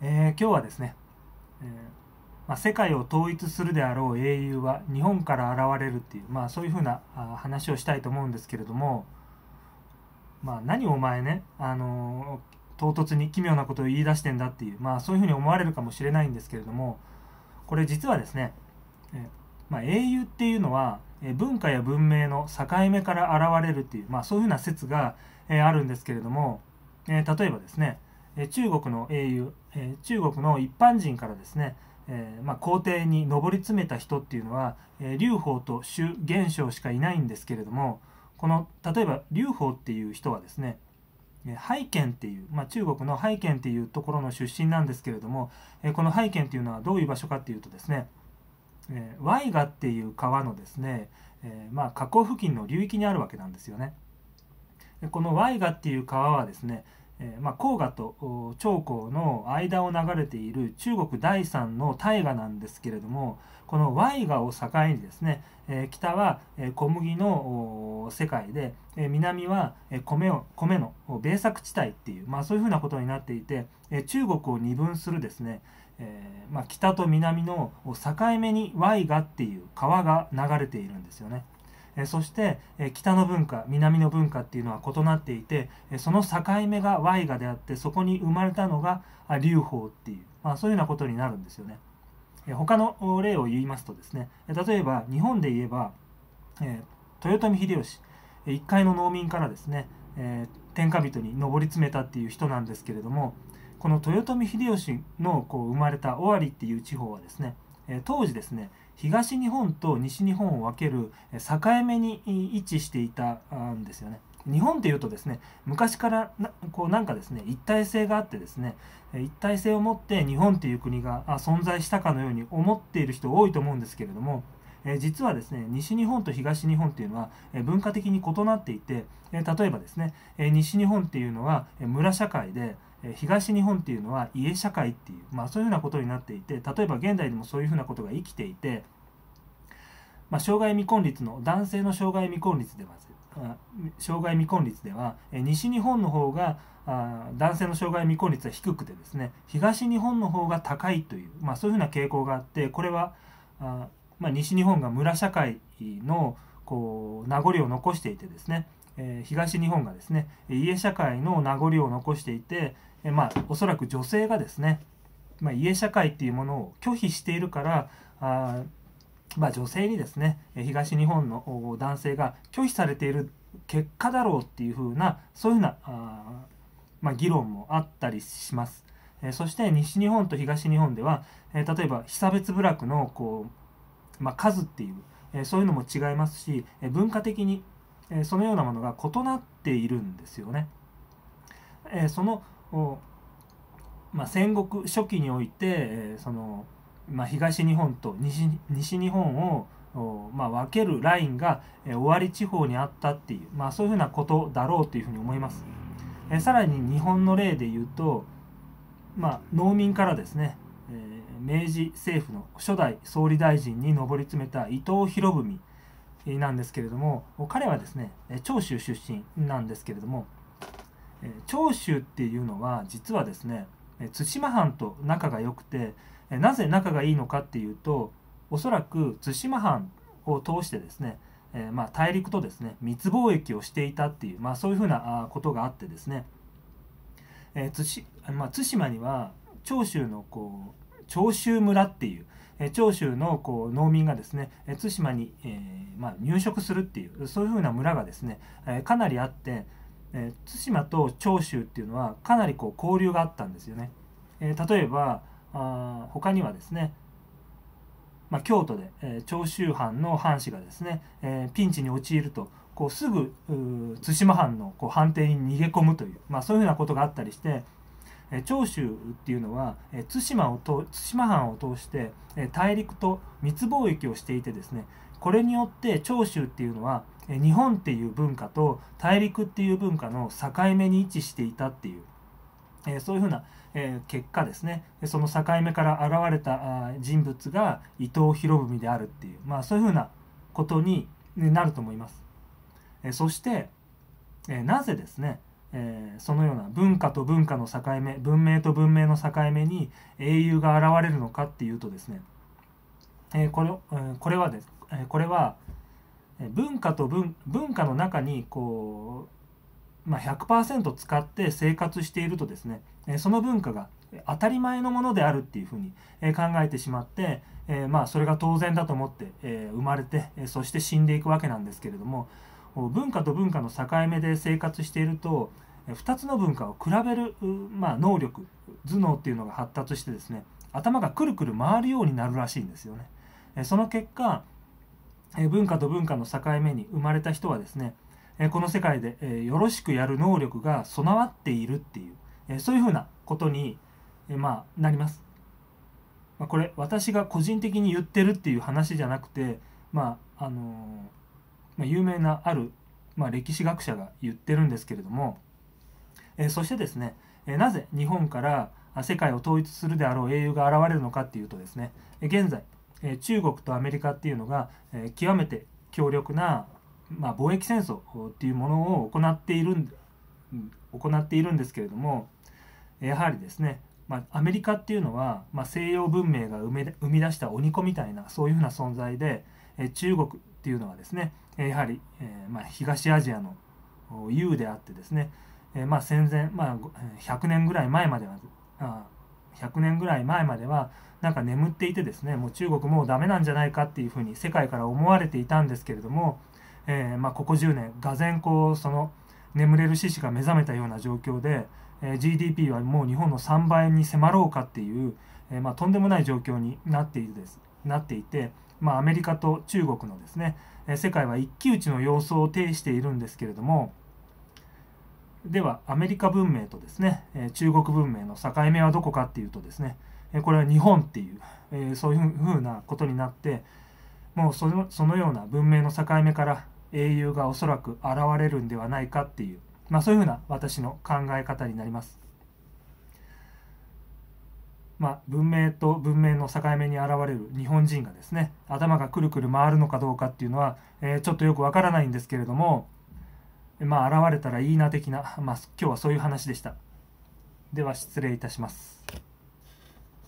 今日はですね、世界を統一するであろう英雄は日本から現れるっていう、そういうふうな話をしたいと思うんですけれども、何お前ね、唐突に奇妙なことを言い出してんだっていう、そういうふうに思われるかもしれないんですけれども、これ実はですね、英雄っていうのは文化や文明の境目から現れるっていう、そういうふうな説があるんですけれども、例えばですね、中国の英雄、中国の一般人からですね、皇帝に上り詰めた人っていうのは、劉邦と朱元璋しかいないんですけれども、この例えば劉邦っていう人はですね、拝見っていう、中国の拝見っていうところの出身なんですけれども、この拝見っていうのはどういう場所かっていうとですね、ワイガっていう川のですね、河口付近の流域にあるわけなんですよね。このワイガっていう川はですね、黄河と長江の間を流れている中国第三の大河なんですけれども、このワイガを境にですね、北は小麦の世界で、南は米の米作地帯っていう、そういうふうなことになっていて、中国を二分するですね、北と南の境目にワイガっていう川が流れているんですよね。そして北の文化南の文化っていうのは異なっていて、その境目がワイガであって、そこに生まれたのが劉邦っていう、そういうようなことになるんですよね。他の例を言いますとですね、例えば日本で言えば、豊臣秀吉、一介の農民からですね、天下人に上り詰めたっていう人なんですけれども、この豊臣秀吉の生まれた尾張っていう地方はですね、当時ですね、東日本と西日本を分ける境目に位置していたんですよね。日本っていうとですね、昔からなんかですね、一体性があってですね、一体性を持って日本っていう国が存在したかのように思っている人多いと思うんですけれども、実はですね、西日本と東日本っていうのは文化的に異なっていて、例えばですね、西日本っていうのは村社会で、東日本っていうのは家社会っていう、そういうふうなことになっていて、例えば現代でもそういうふうなことが生きていて、障害未婚率の男性の障害未婚率では西日本の方が男性の障害未婚率は低くてですね、東日本の方が高いという、そういうふうな傾向があって、これは西日本が村社会の名残を残していてですね、東日本がですね家社会の名残を残していて、おそらく女性がですね、家社会っていうものを拒否しているから女性にですね東日本の男性が拒否されている結果だろうっていうふうな、そういうふうな議論もあったりします。そして西日本と東日本では例えば被差別部落の数っていう、そういうのも違いますし、文化的にそのようなものが異なっているんですよね。その戦国初期において東日本と西日本を分けるラインが尾張地方にあったっていう、そういうふうなことだろうというふうに思います。さらに日本の例で言うと、農民からですね、明治政府の初代総理大臣に上り詰めた伊藤博文なんですけれども、彼はですね長州出身なんですけれども、長州っていうのは実はですね対馬藩と仲が良くて、なぜ仲がいいのかっていうと、おそらく対馬藩を通してですね、大陸とですね密貿易をしていたっていう、そういうふうなことがあってですね、対馬には長州の長州村っていう長州の農民がですね対馬に、入植するっていう、そういうふうな村がですねかなりあって、対馬と長州っていうのはかなり交流があったんですよね。例えば他にはですね、京都で、長州藩の藩士がですね、ピンチに陥るとすぐ対馬藩の藩邸に逃げ込むという、そういうふうなことがあったりして、長州っていうのは対馬藩を通して大陸と密貿易をしていてですね、これによって長州っていうのは日本っていう文化と大陸っていう文化の境目に位置していたっていう、そういうふうな結果ですね、その境目から現れた人物が伊藤博文であるっていう、そういうふうなことになると思います。そしてなぜですねそのような文化と文化の境目、文明と文明の境目に英雄が現れるのかっていうとですね、これは文化の中に100% 使って生活しているとですね、その文化が当たり前のものであるっていうふうに考えてしまって、それが当然だと思って生まれて、そして死んでいくわけなんですけれども、文化と文化の境目で生活していると2つの文化を比べる、能力、頭脳っていうのが発達してですね、頭がくるくる回るようになるらしいんですよね。その結果、文化と文化の境目に生まれた人はですね、この世界でよろしくやる能力が備わっているっていう、そういうふうなことになります。これ私が個人的に言ってるっていう話じゃなくて、有名なある、歴史学者が言ってるんですけれども、そしてですね、なぜ日本から世界を統一するであろう英雄が現れるのかっていうとですね、現在中国とアメリカっていうのが極めて強力な、貿易戦争っていうものを行っているんですけれども、やはりですね、アメリカっていうのは、西洋文明が生み出した鬼子みたいなそういうふうな存在で、中国っていうのはですね、やはり、東アジアの雄であってですね、戦前、100年ぐらい前まではなんか眠っていてですね、もう中国もうダメなんじゃないかっていうふうに世界から思われていたんですけれども、ここ10年がぜんその眠れる獅子が目覚めたような状況で、GDP はもう日本の3倍に迫ろうかっていう、とんでもない状況になっていて、アメリカと中国のですね、世界は一騎打ちの様相を呈しているんですけれども、ではアメリカ文明とですね、中国文明の境目はどこかっていうとですね、これは日本っていう、そういうふうなことになって、もうそのような文明の境目から英雄がおそらく現れるんではないかっていう、そういうふうな私の考え方になります。文明と文明の境目に現れる日本人がですね、頭がくるくる回るのかどうかっていうのは、ちょっとよくわからないんですけれども、現れたらいいな的な、今日はそういう話でした。では失礼いたします。